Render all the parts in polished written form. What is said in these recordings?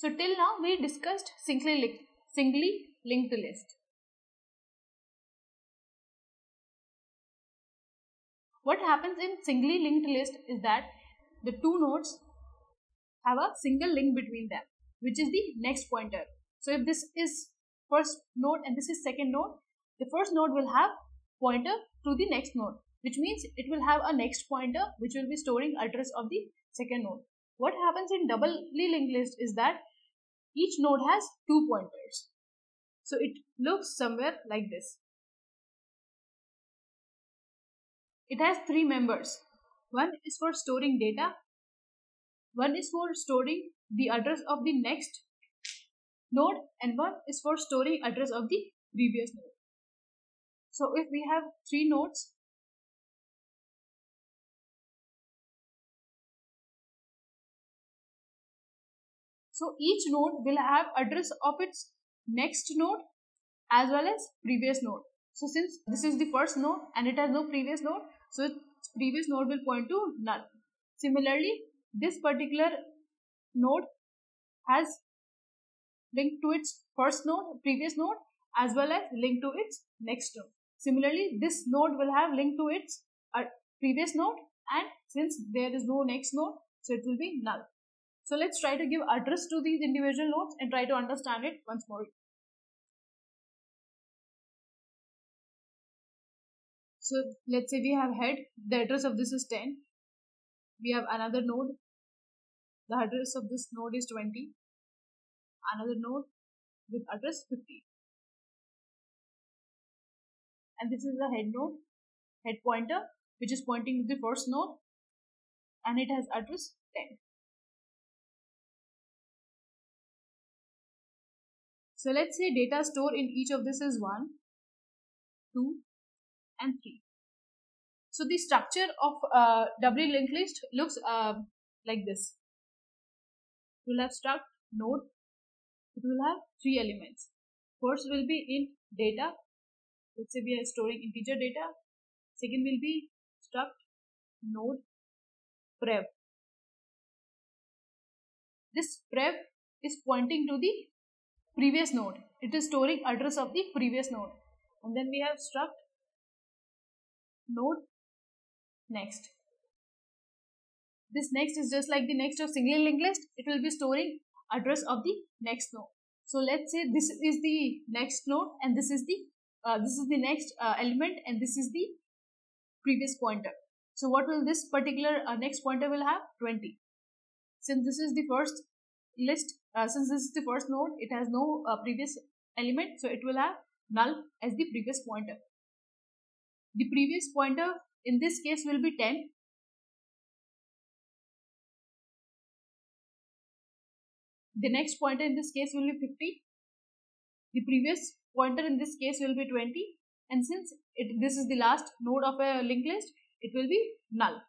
So till now we discussed singly linked list. What happens in singly linked list is that the two nodes have a single link between them, which is the next pointer. So if this is first node and this is second node, the first node will have pointer to the next node, which means it will have a next pointer which will be storing address of the second node. What happens in doubly linked list is that each node has two pointers. So it looks somewhere like this. It has three members. One is for storing data, one is for storing the address of the next node, and one is for storing address of the previous node. So if we have three nodes, so each node will have address of its next node as well as previous node. So since this is the first node and it has no previous node, so its previous node will point to null. Similarly, this particular node has link to its first node, previous node, as well as link to its next node. Similarly, this node will have link to its previous node, and since there is no next node, so it will be null. So let's try to give address to these individual nodes and try to understand it once more. So let's say we have head, the address of this is 10. We have another node, the address of this node is 20. Another node with address 50. And this is the head node, head pointer, which is pointing to the first node, and it has address 10. So let's say data stored in each of this is 1, 2, and 3. So the structure of doubly linked list looks like this. It will have struct, node. It will have three elements. First will be in data. Let's say we are storing integer data. Second will be struct, node, prev. This prev is pointing to the previous node. It is storing address of the previous node. And then we have struct, node, next. This next is just like the next of singly linked list. It will be storing address of the next node. So let's say this is the next node and this is the next element and this is the previous pointer. So what will this particular next pointer will have? 20. Since this is the first list, since this is the first node, it has no previous element, so it will have null as the previous pointer. The previous pointer in this case will be 10. The next pointer in this case will be 50. The previous pointer in this case will be 20. And since this is the last node of a linked list, it will be null.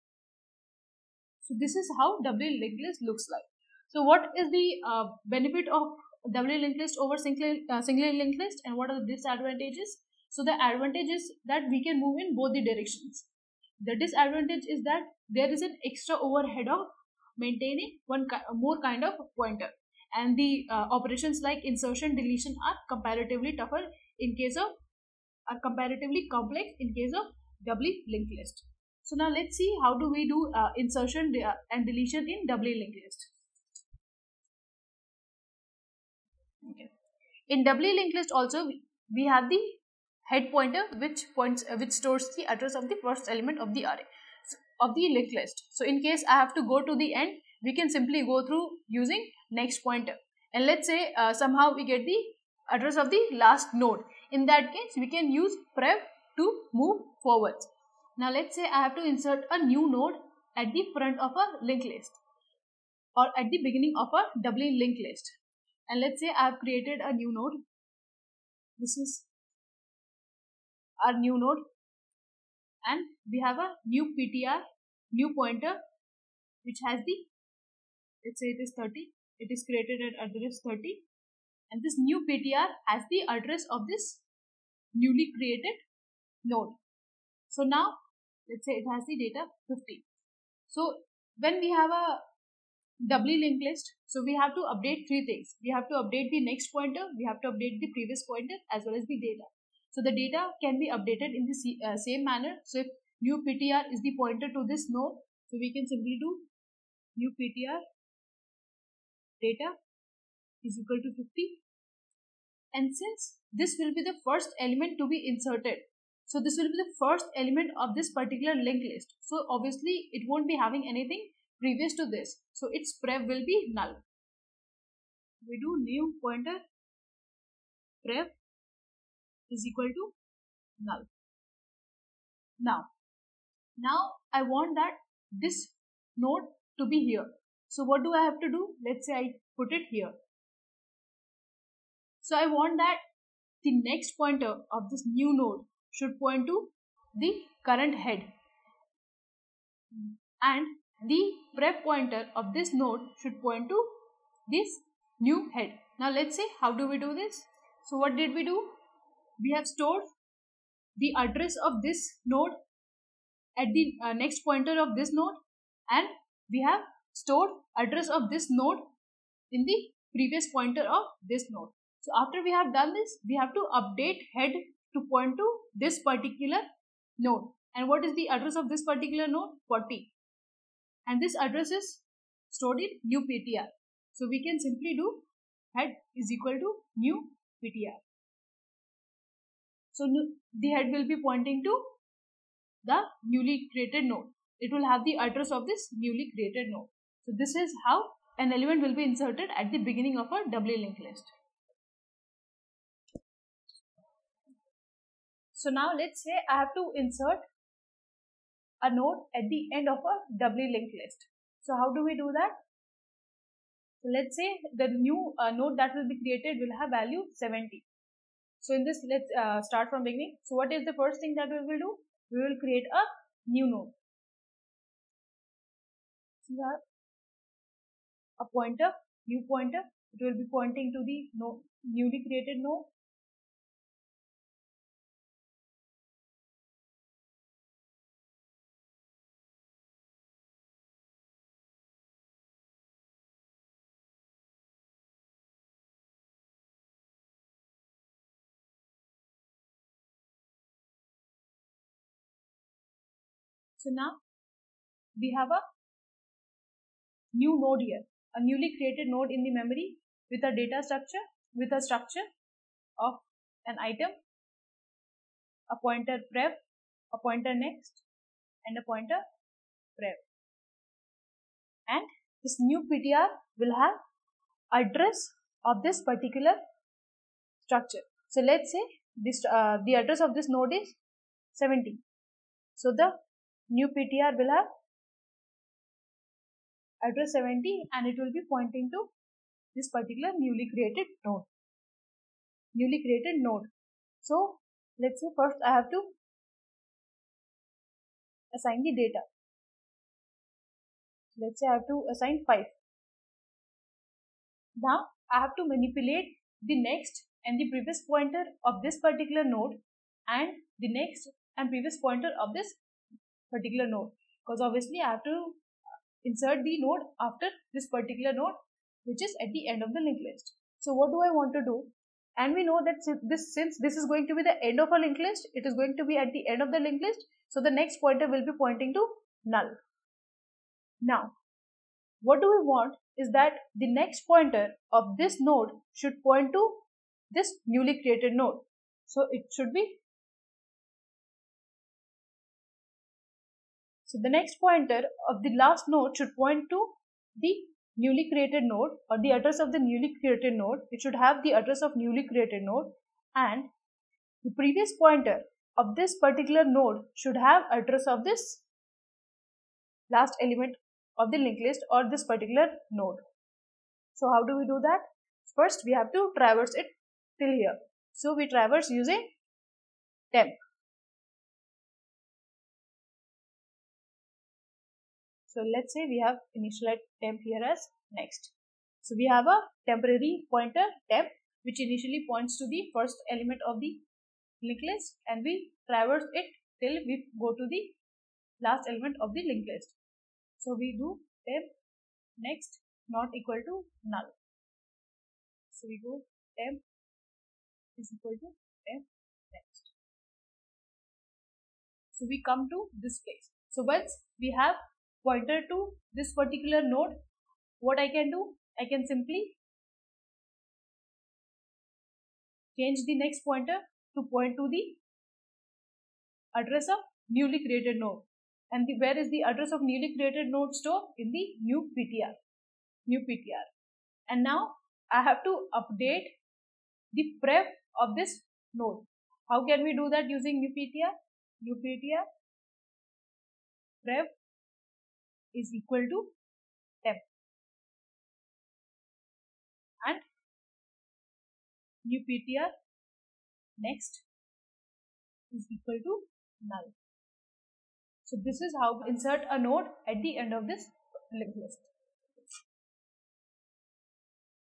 So this is how doubly linked list looks like. So what is the benefit of doubly linked list over singly linked list, and what are the disadvantages? So the advantage is that we can move in both the directions. The disadvantage is that there is an extra overhead of maintaining more kind of pointer, and the operations like insertion, deletion are comparatively tougher in case of are comparatively complex in case of doubly linked list. So now let's see how do we do insertion and deletion in doubly linked list. Okay. In doubly linked list also we have the head pointer which stores the address of the first element of the array of the linked list. So in case I have to go to the end, we can simply go through using next pointer, and let's say somehow we get the address of the last node. In that case we can use prev to move forwards. Now let's say I have to insert a new node at the front of a linked list or at the beginning of a doubly linked list, and let's say I have created a new node. This is our new node, and we have a new PTR, new pointer, which has the, let's say it is 30. It is created at address 30, and this new PTR has the address of this newly created node. So now let's say it has the data 50. So when we have a doubly linked list. So we have to update three things. We have to update the next pointer, we have to update the previous pointer, as well as the data. So the data can be updated in the same manner. So if new PTR is the pointer to this node, so we can simply do new PTR data is equal to 50. And since this will be the first element to be inserted, so this will be the first element of this particular linked list. So obviously it won't be having anything previous to this. So its pref will be null. We do new pointer pref is equal to null. Now I want that this node to be here. So what do I have to do? Let's say I put it here. So I want that the next pointer of this new node should point to the current head, and the prep pointer of this node should point to this new head. Now let's say how do we do this? So what did we do? We have stored the address of this node at the next pointer of this node, and we have stored address of this node in the previous pointer of this node. So after we have done this, we have to update head to point to this particular node. And what is the address of this particular node? 40. And this address is stored in new PTR. So we can simply do head is equal to new PTR. So the head will be pointing to the newly created node. It will have the address of this newly created node. So this is how an element will be inserted at the beginning of a doubly linked list. So now let's say I have to insert a node at the end of a doubly linked list. So how do we do that? So let's say the new node that will be created will have value 70. So in this, let's start from beginning. So what is the first thing that we will do? We will create a new node. So we have a pointer, new pointer. It will be pointing to the node, newly created node. So now we have a new node here, a newly created node in the memory with a data structure, with a structure of an item, a pointer pref, a pointer next, and a pointer pref. And this new PTR will have address of this particular structure. So let's say this the address of this node is 70. So the new PTR will have address 70, and it will be pointing to this particular newly created node. So let's say first I have to assign the data. Let's say I have to assign 5. Now I have to manipulate the next and the previous pointer of this particular node and the next and previous pointer of this particular node, because obviously I have to insert the node after this particular node, which is at the end of the linked list. So what do I want to do? And we know that since this is going to be the end of a linked list, it is going to be at the end of the linked list. So the next pointer will be pointing to null. Now, what do we want is that the next pointer of this node should point to this newly created node. So it should be, so the next pointer of the last node should point to the newly created node, or the address of the newly created node. It should have the address of newly created node, and the previous pointer of this particular node should have address of this last element of the linked list or this particular node. So how do we do that? First we have to traverse it till here. So we traverse using temp. So let's say we have initialized temp here as next. So we have a temporary pointer temp which initially points to the first element of the linked list, and we traverse it till we go to the last element of the linked list. So we do temp next not equal to null. So we go temp is equal to temp next. So we come to this place. So once we have pointer to this particular node, what I can do? I can simply change the next pointer to point to the address of newly created node. And where is the address of newly created node stored? In the new PTR. And now I have to update the pref of this node. How can we do that using new PTR? New PTR pref is equal to temp and new PTR next is equal to null. So this is how we insert a node at the end of this linked list.